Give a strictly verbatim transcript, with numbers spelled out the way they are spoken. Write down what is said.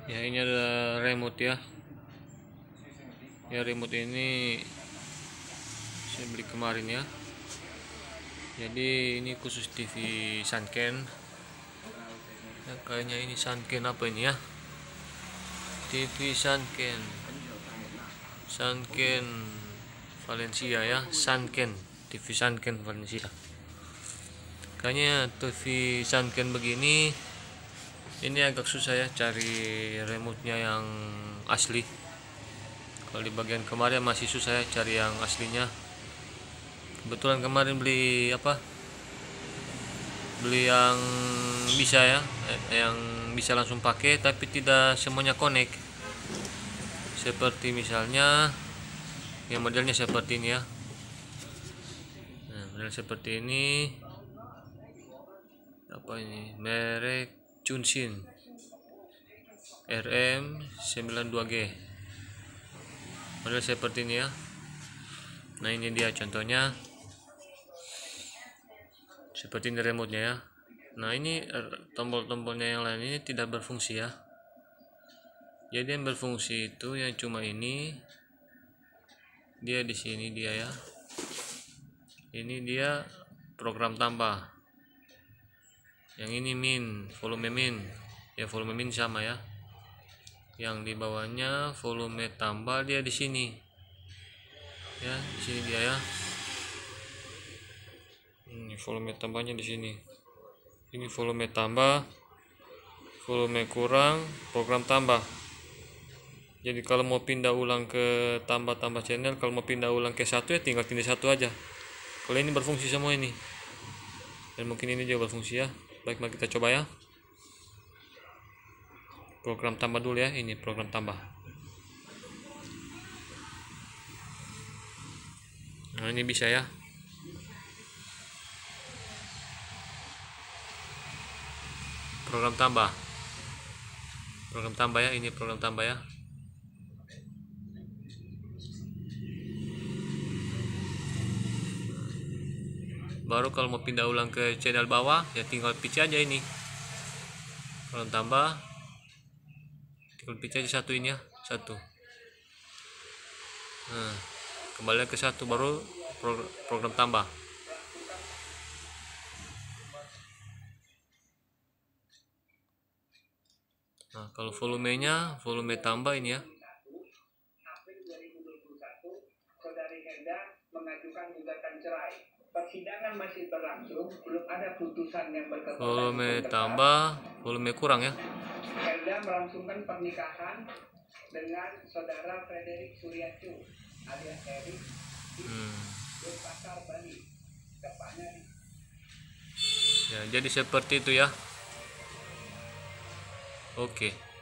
Ya, ini ada remote ya. Ya, remote ini saya beli kemarin ya. Jadi ini khusus T V Sanken. Ya, kayaknya ini Sanken apa ini ya? T V Sanken. Sanken Valencia ya, Sanken. T V Sanken Valencia. Kayaknya T V Sanken begini ini agak susah ya cari remote-nya yang asli. Kalau di bagian kemarin masih susah ya cari yang aslinya. Kebetulan kemarin beli apa? Beli yang bisa ya, yang bisa langsung pakai tapi tidak semuanya connect. Seperti misalnya yang modelnya seperti ini ya. Nah, model seperti ini. Apa ini? Merek Chunsin R M sembilan puluh dua G. Model seperti ini ya. Nah, ini dia contohnya. Seperti ini remote-nya ya. Nah, ini tombol-tombolnya yang lain ini tidak berfungsi ya. Jadi yang berfungsi itu yang cuma ini. Dia di sini dia ya. Ini dia program tambah. Yang ini min, volume min. Ya, volume min sama ya. Yang di bawahnya volume tambah dia di sini. Ya, di sini dia ya. Ini volume tambahnya di sini. Ini volume tambah, volume kurang, program tambah. Jadi kalau mau pindah ulang ke tambah-tambah channel, kalau mau pindah ulang ke satu ya tinggal pindah satu aja. Kalau ini berfungsi semua ini. Dan mungkin ini juga berfungsi ya. Baik, mari kita coba ya. Program tambah dulu ya, ini program tambah. Nah, ini bisa ya. Program tambah. Program tambah ya, ini program tambah ya. Baru kalau mau pindah ulang ke channel bawah ya tinggal pitch aja ini. Program tambah. Tinggal pitch aja satu ini ya, satu. Nah, kembali ke satu baru program tambah. Nah, kalau volumenya, volume tambah ini ya. Mengajukan gugatan cerai. Persidangan masih berlangsung, belum ada putusan yang berkekuatan. Volume tambah, volume kurang ya. Helda melangsungkan pernikahan dengan saudara Frederick Suryacu alias Erik di Denpasar, Bali. Tepatnya. Ya, jadi seperti itu ya. Oke.